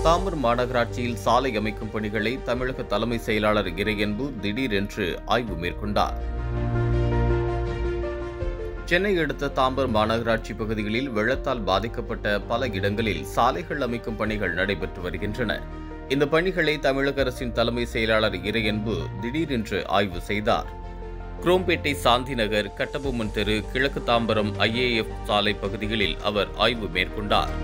தாம்பரம் மாநகராட்சியில் சாலை அமைக்கும் பணிகளை தமிழக தலைமை செயலாளர் இறையன்பு திடீரென்று ஆய்வு மேற்கொண்டார். சென்னை அடுத்த தாம்பரம் மாநகராட்சி பகுதிகளில் வெள்ளத்தால் பாதிக்கப்பட்ட பல இடங்களில் சாலைகள் அமைக்கும் பணிகள் நடைபெற்று வருகின்றன. இந்த பணிகளை தமிழக அரசின் தலைமை செயலாளர் இறையன்பு திடீரென்று ஆய்வு செய்தார். குரோம்பேட்டை சாந்தி நகர், கட்டபொம்மன் தெரு, கிழக்கு தாம்பரம் IAF சாலை பகுதிகளில் அவர் ஆய்வு மேற்கொண்டார்.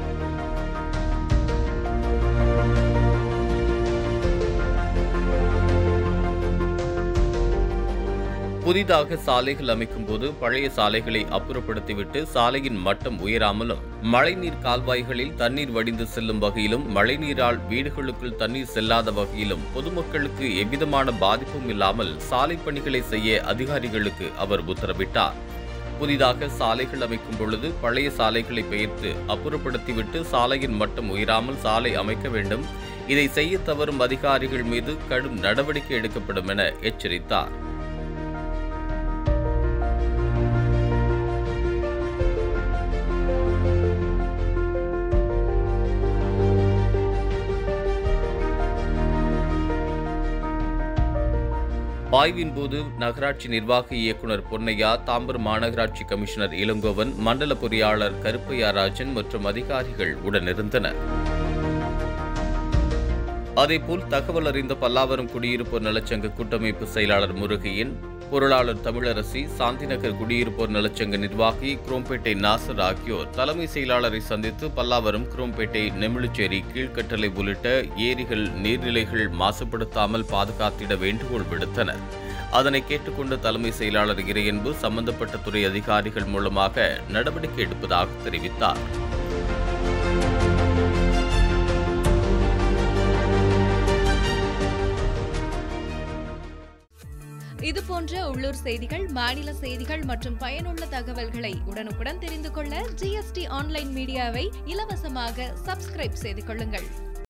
புதிதாக சாலைகள் அமைக்கும் போது பழைய சாலைகளை அப்புறப்படுத்திவிட்டு சாலையின் மட்டம் உயராமலும், மழைநீர் கால்வாய்களில் தண்ணீர் வடிந்து செல்லும் வகையிலும், மழைநீரால் வீடுகளுக்குள் தண்ணீர் செல்லாத வகையிலும் பொதுமக்களுக்கு எவ்விதமான பாதிப்பும் இல்லாமல் சாலை பணிகளை செய்ய அதிகாரிகளுக்கு அவர் உத்தரவிட்டார். புதிதாக சாலைகள் அமைக்கும் பொழுது பழைய சாலைகளை பெயர்த்து அப்புறப்படுத்திவிட்டு சாலையின் மட்டம் உயராமல் சாலை அமைக்க வேண்டும். இதை செய்ய தவறும் அதிகாரிகள் மீது கடும் நடவடிக்கை எடுக்கப்படும் என எச்சரித்தார். ஆய்வின் போது நகராட்சி நிர்வாக இயக்குநர் பொன்னையா, தாம்பரம் மாநகராட்சி கமிஷனர் இளங்கோவன், மண்டல பொறியாளர் கருப்பையா ராஜன் மற்றும் அதிகாரிகள் உடனிருந்தனர். அதேபோல் தகவல் அறிந்த பல்லாவரம் குடியிருப்போர் நலச்சங்க கூட்டமைப்பு செயலாளர் முருகையன், பொருளாளர் தமிழரசி, சாந்திநகர் குடியிருப்போர் நலச்சங்க நிர்வாகி குரோம்பேட்டை நாசர் ஆகியோர் தலைமை செயலாளரை சந்தித்து பல்லாவரம், குரோம்பேட்டை, நெமிழுச்சேரி, கீழ்கட்டளை உள்ளிட்ட ஏரிகள், நீர்நிலைகள் மாசுபடுத்தாமல் பாதுகாத்திட வேண்டுகோள் விடுத்தனர். அதனை கேட்டுக்கொண்ட தலைமை செயலாளர் இறையன்பு சம்பந்தப்பட்ட துறை அதிகாரிகள் மூலமாக நடவடிக்கை எடுப்பதாக தெரிவித்தார். இதுபோன்ற உள்ளூர் செய்திகள், மாநில செய்திகள் மற்றும் பயனுள்ள தகவல்களை உடனுக்குடன் தெரிந்து கொள்ள GST ஆன்லைன் மீடியாவை இலவசமாக சப்ஸ்கிரைப் செய்து கொள்ளுங்கள்.